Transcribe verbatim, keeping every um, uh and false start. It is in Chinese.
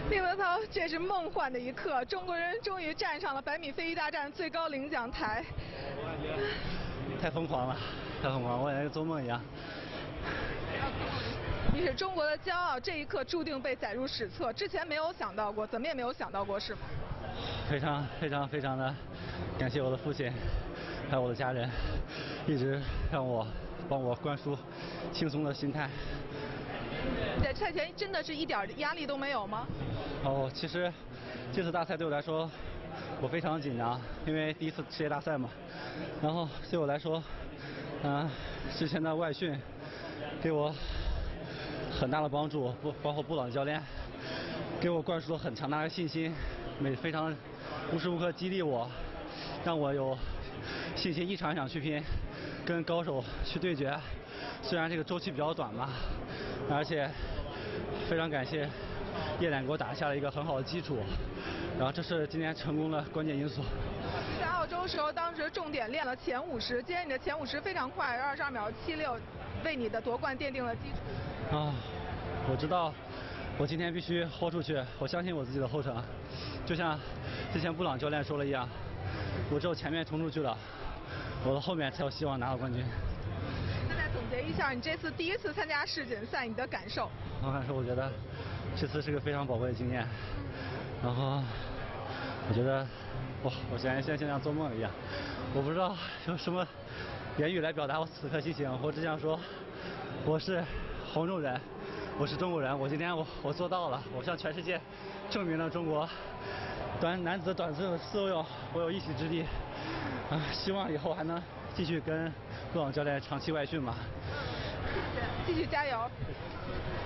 宁泽涛，这是梦幻的一刻，中国人终于站上了百米飞鱼大战最高领奖台。 我感觉太疯狂了，太疯狂了，我感觉做梦一样。 你是中国的骄傲，这一刻注定被载入史册。之前没有想到过，怎么也没有想到过，是吗？ 非常非常非常的感谢我的父亲，还有我的家人，一直让我帮我灌输轻松的心态。 在赛前真的是一点压力都没有吗？ 哦，其实这次大赛对我来说，我非常紧张，因为第一次世界大赛嘛。然后对我来说，嗯、呃，之前的外训给我很大的帮助，不包括布朗教练给我灌输了很强大的信心，每非常无时无刻激励我，让我有信心一场一场去拼，跟高手去对决。虽然这个周期比较短嘛，而且非常感谢叶楠给我打下了一个很好的基础，然后这是今天成功的关键因素。 在澳洲时候，当时重点练了前五十，今天你的前五十非常快，二十二秒七六，为你的夺冠奠定了基础。 啊，我知道，我今天必须豁出去，我相信我自己的后程，就像之前布朗教练说了一样，我只有前面冲出去了，我的后面才有希望拿到冠军。 那再总结一下，你这次第一次参加世锦赛，你的感受？ 我感受，我觉得这次是个非常宝贵的经验，然后我觉得，哇，我现在现在像做梦一样，我不知道用什么言语来表达我此刻心情，我只想说，我是黄种人，我是中国人，我今天我我做到了，我向全世界证明了中国短男子短自自由泳我有一席之地，啊，希望以后还能继续跟布朗教练长期外训吧。 谢谢，继续加油。